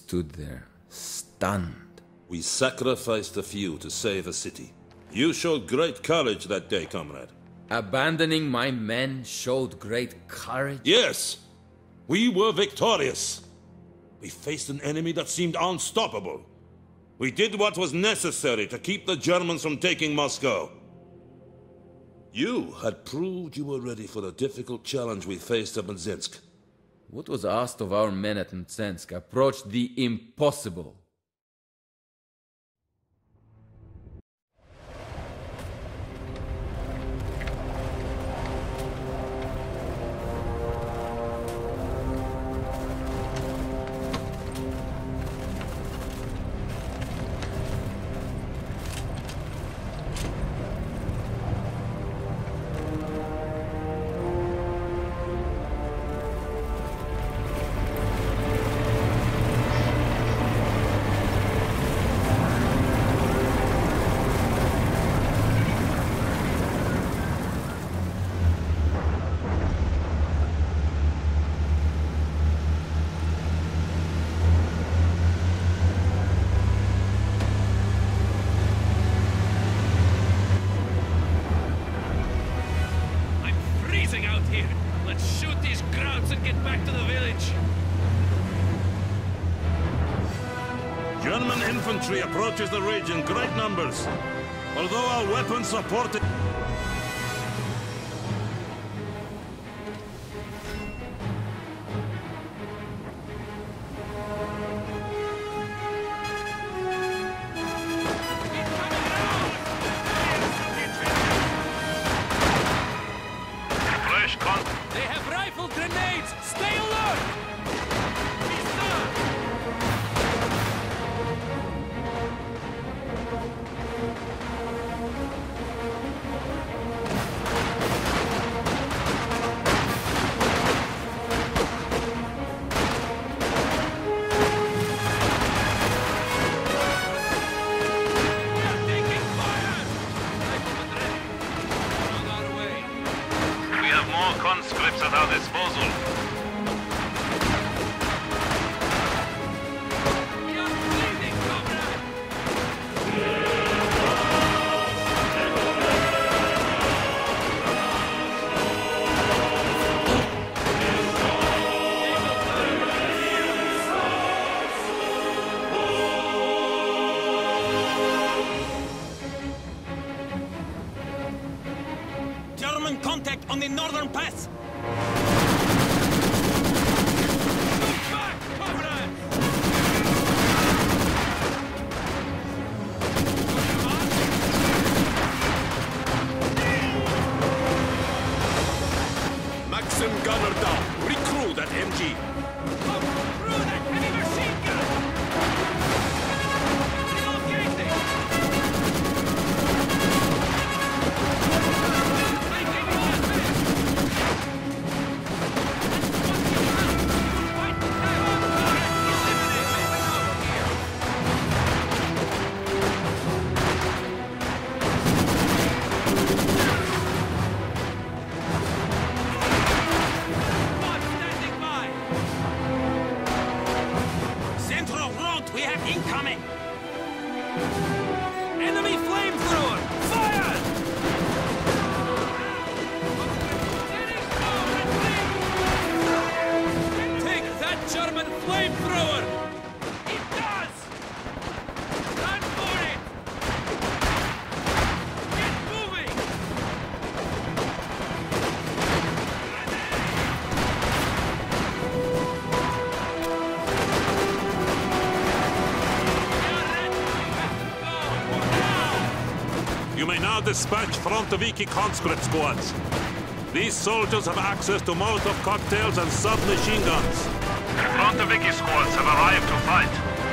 stood there, stunned. We sacrificed a few to save a city. You showed great courage that day, comrade. Abandoning my men showed great courage? Yes! We were victorious. We faced an enemy that seemed unstoppable. We did what was necessary to keep the Germans from taking Moscow. You had proved you were ready for the difficult challenge we faced at Mzinsk. What was asked of our men at Mtsensk approached the impossible. Out here. Let's shoot these Krauts and get back to the village. German infantry approaches the ridge in great numbers. Although our weapons support it... They have rifle grenades! Stay alert! Conscripts at our disposal. We are bleeding, comrade! German contact on the northern pass! Maxim gunner down. Recruit that MG. Come through that heavy machine gun! Relocating! Making one miss! Fight the Taiwan turret! Eliminate Squad standing by! Central road, we have incoming! Enemy flamethrower! Fire! Take that German flamethrower! It does! Run for it! Get moving! You may now dispatch Frontoviki conscript squads. These soldiers have access to Molotov cocktails and submachine guns. Frontoviki squads have arrived to fight.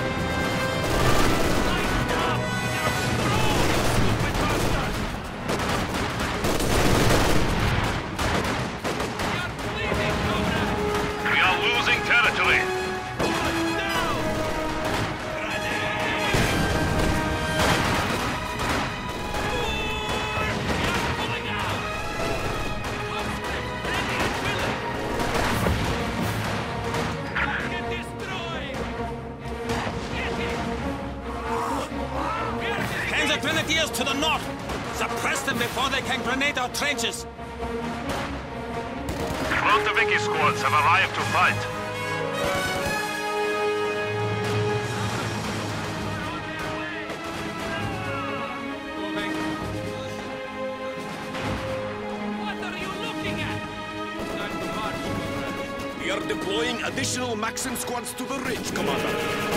We are losing territory. the grenadiers to the north! Suppress them before they can grenade our trenches! Frontoviki squads have arrived to fight. What are you looking at? Time to march. We are deploying additional Maxim squads to the ridge, Commander.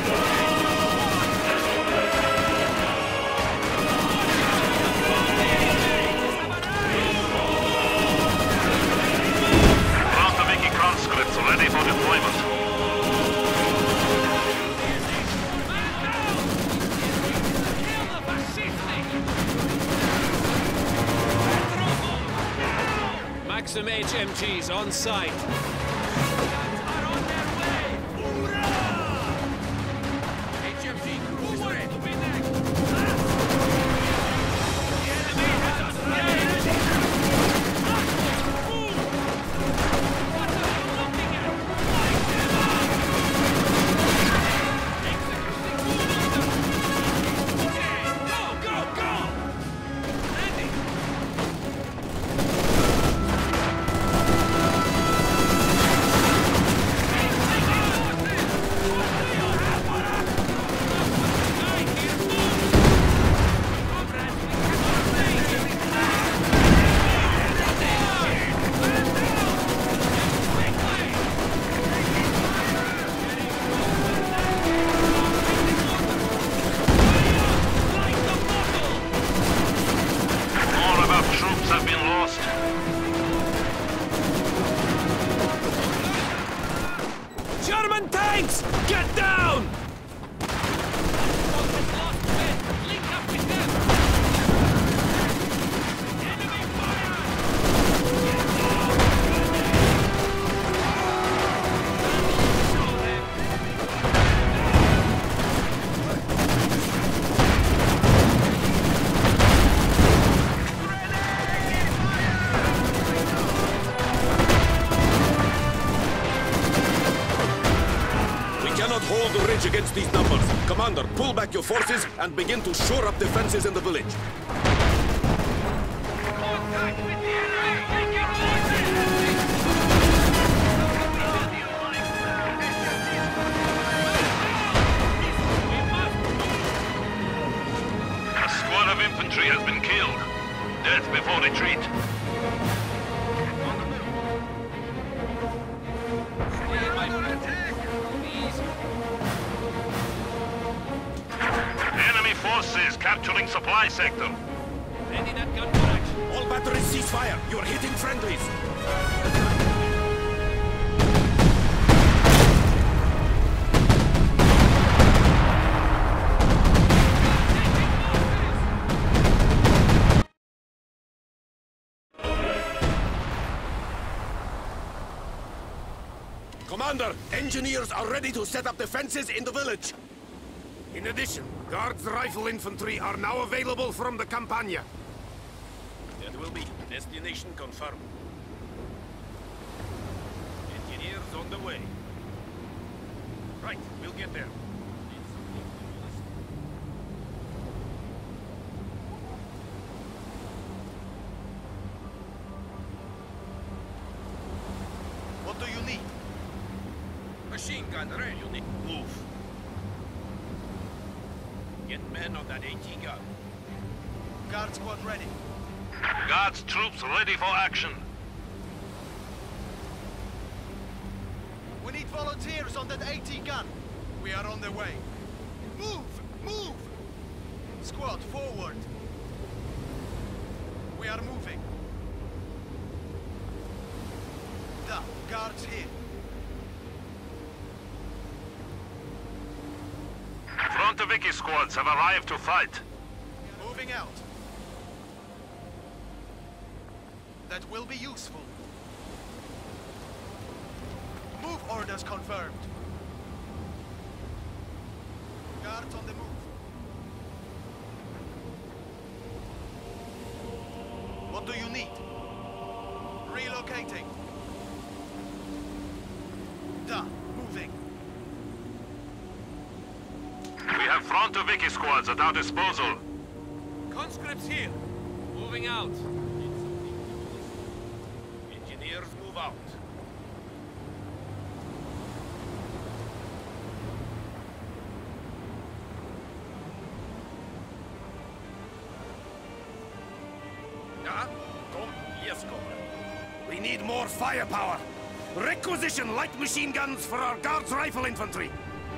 Frontoviki conscripts ready for deployment. Kill the fascistic! Maxim HMGs on site. Are on their way! HMG crews ready. To be next. The enemy has us engaged! Move! What are you looking at? Light them up! Executing orders! Okay, go! Landing! More of our troops have been lost. German tanks! Get down! Link up with them! Enemy fire! Show them! We cannot hold the ridge against these numbers. Commander, pull back your forces and begin to shore up defenses in the village. Contact with the enemy! Taking orders! We must A squad of infantry has been killed. Death before retreat. stay, my friend. Please. Enemy forces capturing supply sector. Ready that gun for action. All batteries cease fire. You are hitting friendlies. Commander, engineers are ready to set up defenses in the village. In addition, Guards rifle infantry are now available from the Campania. That will be destination confirmed. Engineers on the way. Right, we'll get there. What do you need? Machine gun ready. You need move. Get men on that AT gun. Guard squad ready. Guards troops ready for action. We need volunteers on that AT gun. We are on the way. Move! Move! Squad, forward. We are moving. Da, guards here. Frontoviki squads have arrived to fight. Moving out. That will be useful. Move orders confirmed. Guards on the move. What do you need? Relocating. Da, moving. We have Frontoviki squads at our disposal. Conscripts here. Moving out. Engineers move out. Yes, Comrade. We need more firepower. Requisition light machine guns for our Guards Rifle Infantry.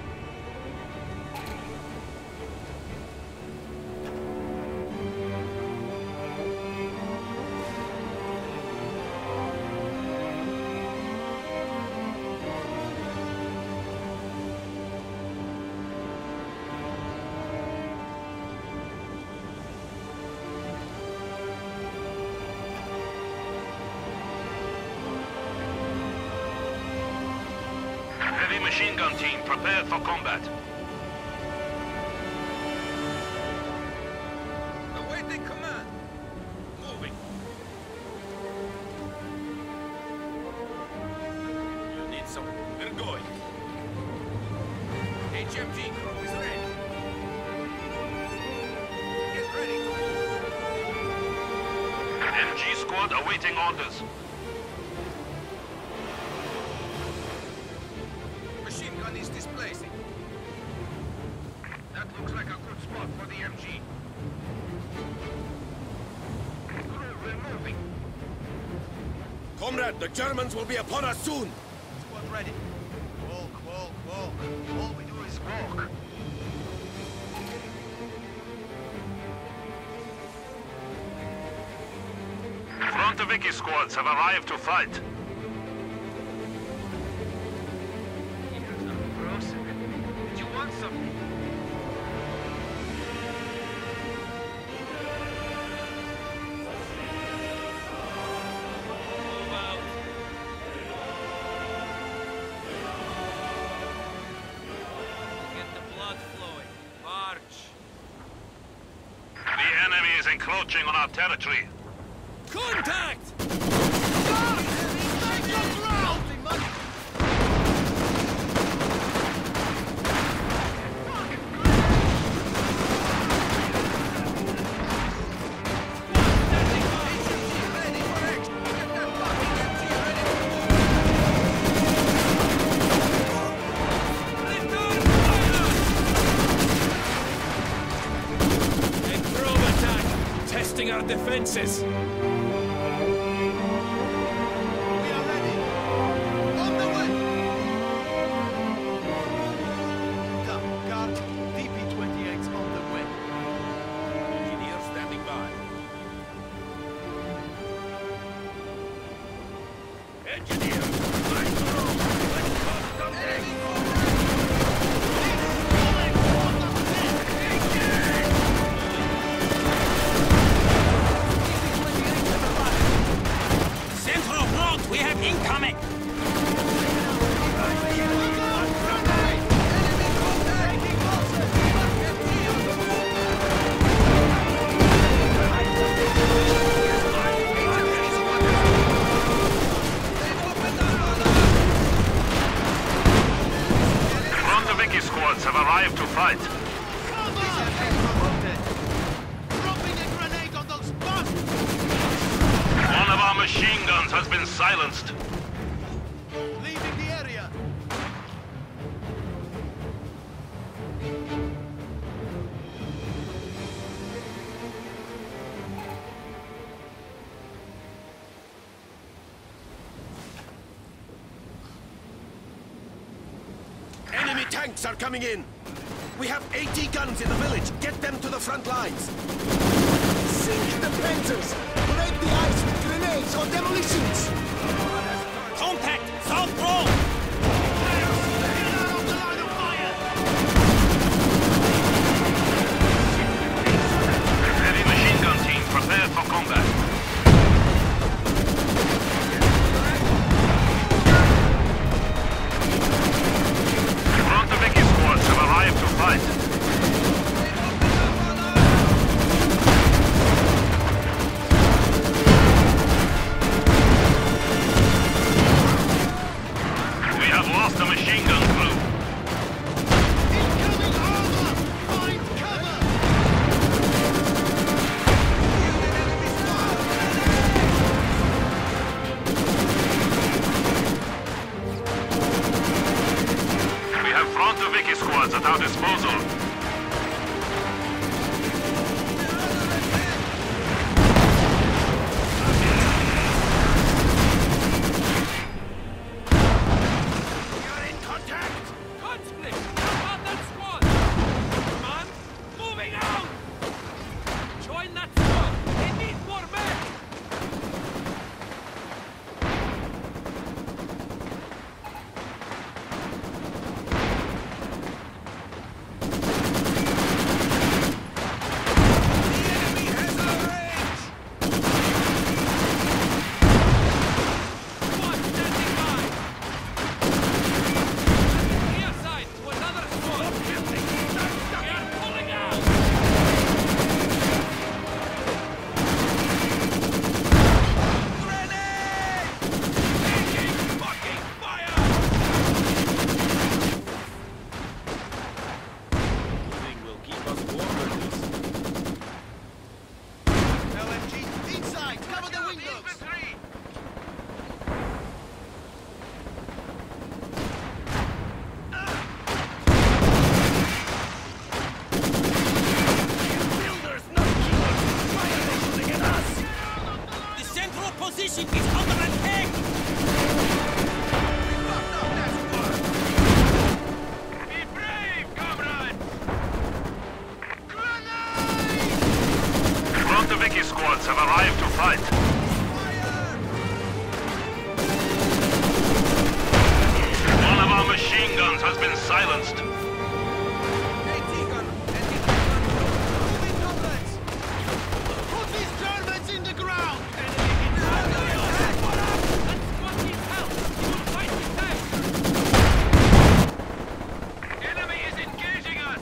Heavy machine gun team prepared for combat. Awaiting command. Moving. You need some. We're going. HMG crew is ready. Get ready. MG squad awaiting orders. Machine gun is displacing. That looks like a good spot for the MG. Crew, we're moving. Comrade, the Germans will be upon us soon. Squad ready. Walk, walk, walk. All we do is walk. Frontoviki squads have arrived to fight. Did you want something? Move out. Get the blood flowing. March. The enemy is encroaching on our territory. Contact! Our defenses. We are ready. On the way. Guard, DP-28's on the way. Engineers standing by. Engineers, right through. Let's cause something. Central front, we have incoming! Frontoviki squads have arrived to fight. Dropping a grenade on those bastards! One of our machine guns has been silenced. Leaving the area. Enemy tanks are coming in. We have 80 guns in the village. Get them to the front lines. Sink the fences! Break the ice with grenades or demolitions! Contact! South front! Heavy machine gun team prepared for combat. Frontoviki squads have arrived to fight. squads at our disposal. You're in contact! Conflict! How about that squad? Come on! Moving out! Join that squad! They need more men! Vicky squads have arrived to fight. One of our machine guns has been silenced. Put these Germans in the ground! Enemy is engaging us!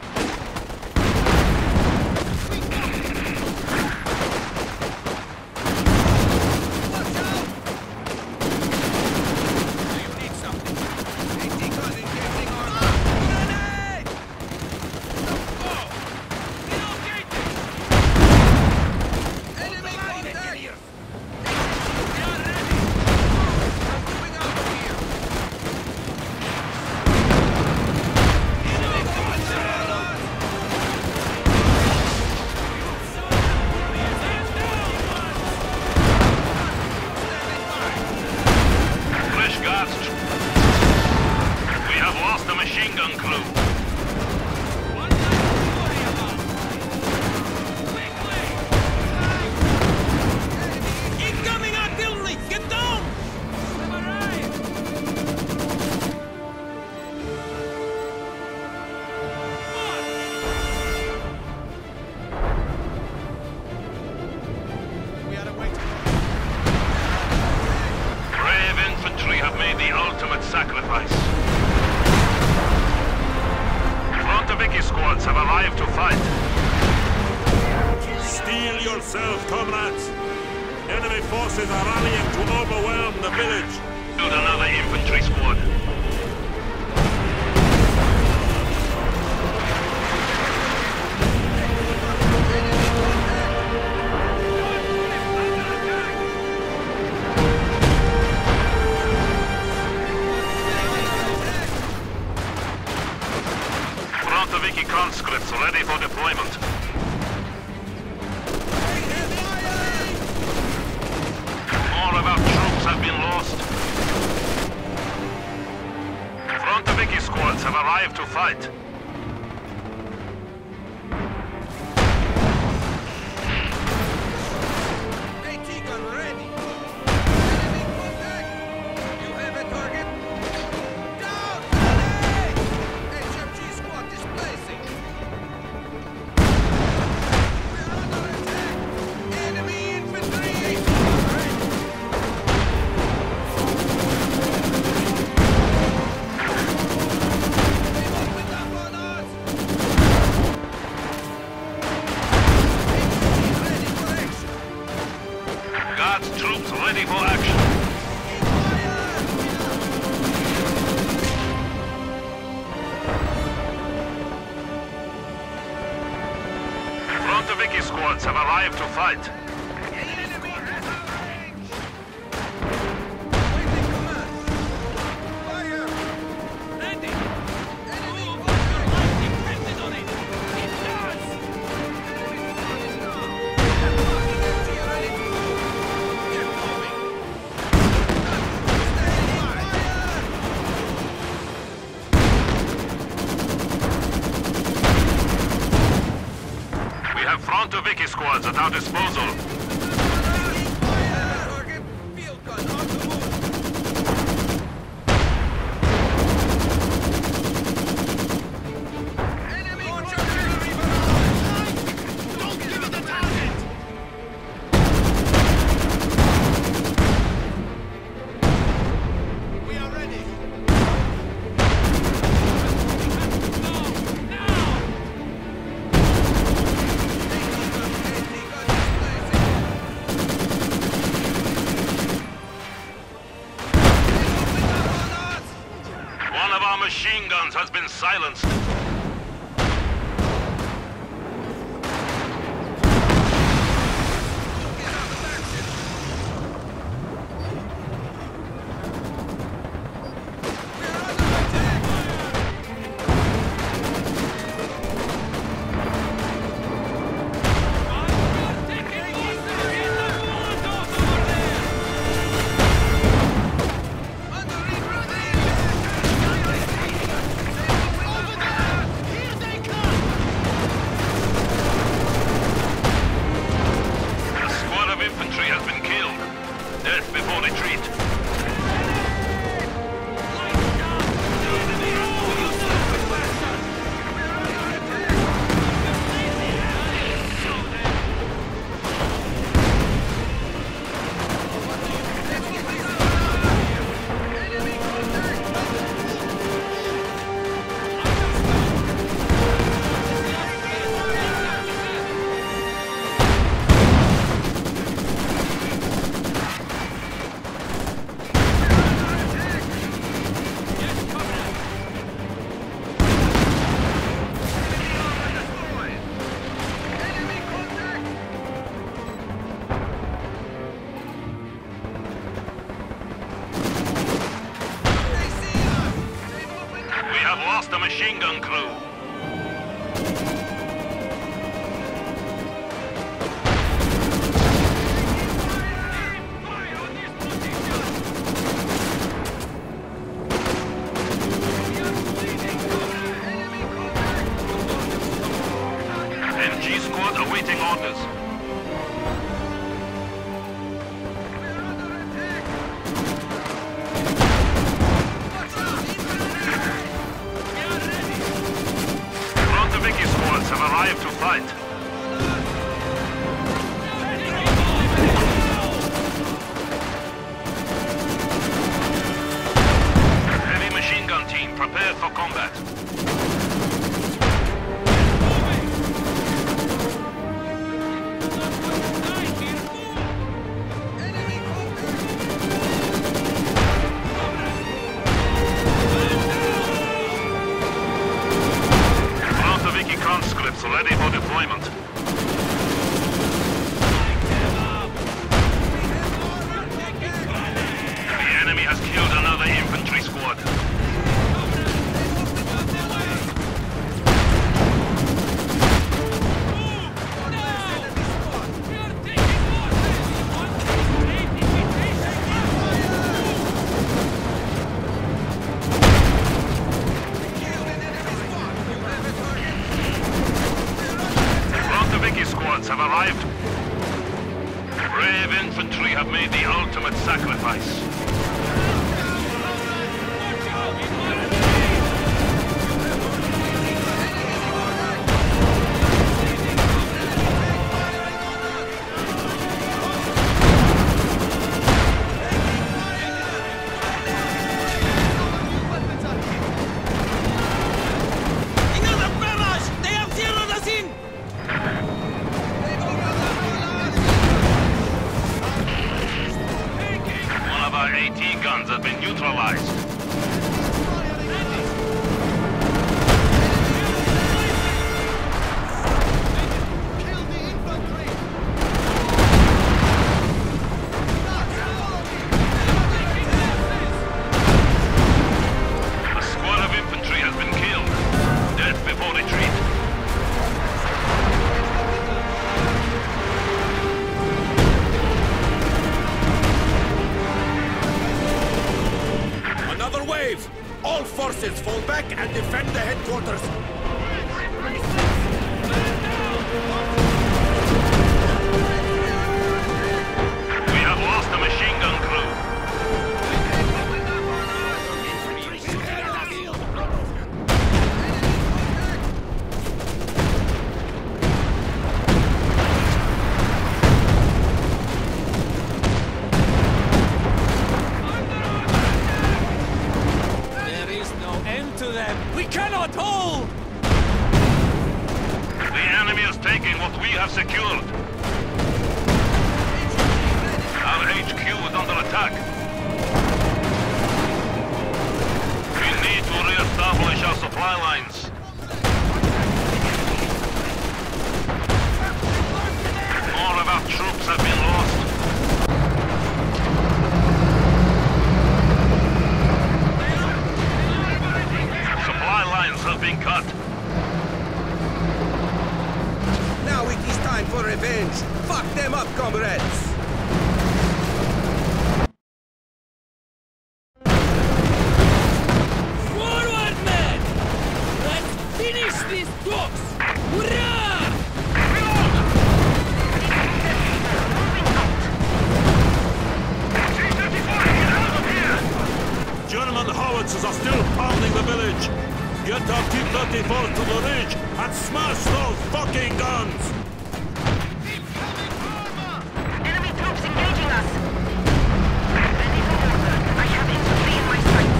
We have lost the machine gun crew. Incoming artillery! Get down! We are awaiting. Brave infantry have made the ultimate sacrifice. Frontoviki squads have arrived to fight. Steel yourself, comrades! Enemy forces are rallying to overwhelm the village. Shoot another infantry squad. Frontoviki conscripts ready for deployment. More of our troops have been lost. Frontoviki squads have arrived to fight. AT gun ready. Enemy contact. You have a target. Down! Grenade! HMG squad displacing. We're under attack. Enemy infantry. They've opened up on us. HMG ready for action. Guards troops ready for action. Frontoviki squads have arrived to fight. Enemy at our range! Waiting command! Fire! Ready! Enemy fire! Vicky squads at our disposal. Machine guns has been silenced. Lost a machine gun crew. MG squad awaiting orders. Have arrived to fight. Heavy machine gun team prepared for combat. Conscripts ready for deployment. The enemy has killed another infantry squad. Squads have arrived. Brave infantry have made the ultimate sacrifice. AT guns have been neutralized. Kill the infantry! A squad of infantry has been killed. Death before retreat. Wave! All forces fall back and defend the headquarters! taking what we have secured. Our HQ is under attack. We need to re-establish our supply lines. More of our troops have been lost. Supply lines have been cut. Now it is time for revenge. Fuck them up, comrades! Forward, men! Let's finish these dogs! Hurrah! German howitzers are still pounding the village. Get our T-34 to the ridge and smash those fucking guns! Enemy troops engaging us. Ready for order. I have infantry in my sights.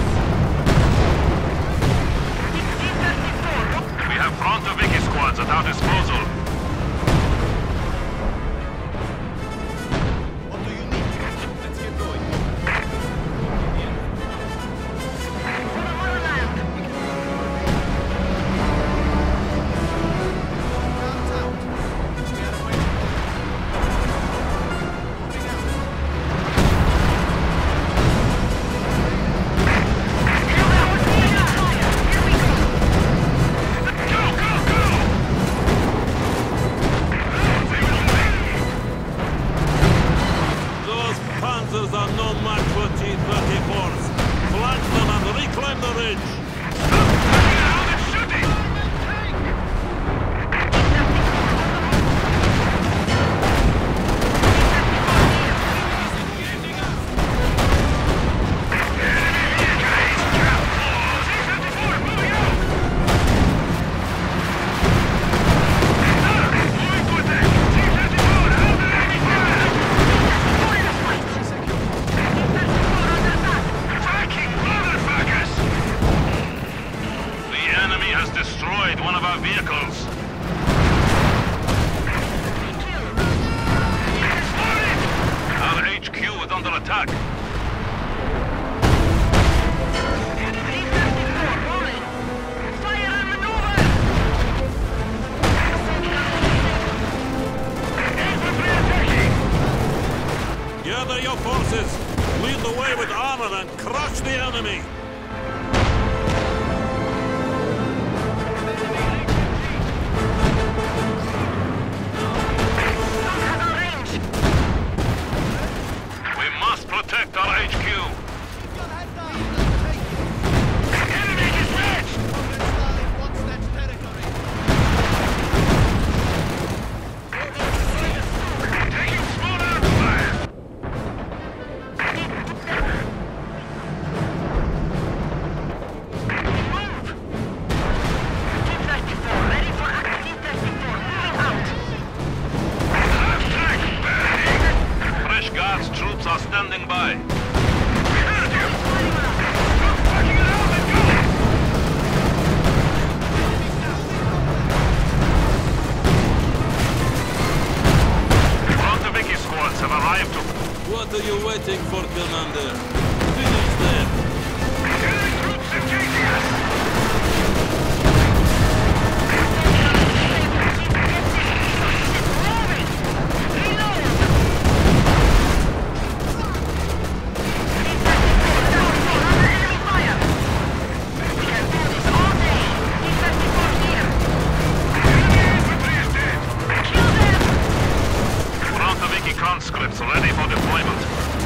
T-34. We have Frontoviki squads at our disposal. What do you need? Let's get going. Guns out. We are away. Moving out. Here we go. Those panzers are no match for T-34s. Flank them and reclaim the ridge. The enemy has destroyed one of our vehicles. Our HQ is under attack. T-34 rolling. Fire and maneuver. Infantry attacking. Gather your forces. Lead the way with armor and crush the enemy. Has a range. We must protect our HQ. Keep your head down. Let's take it. Enemy dispatched. Comrade Stalin wants that territory. Taking small arms fire. Move. T-34 ready for action. T-34 moving out. Fresh Guards troops are standing by. Frontoviki squads have arrived to... What are you waiting for, Commander? Finish them. Troops engaging us! Frontoviki conscripts ready for deployment.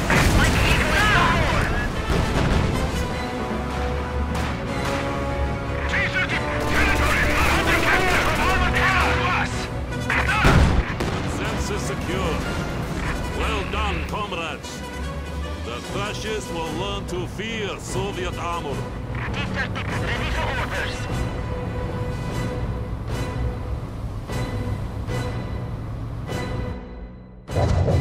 Census secure. Well done, comrades. The fascists will learn to fear Soviet armor. T-36 ready for orders.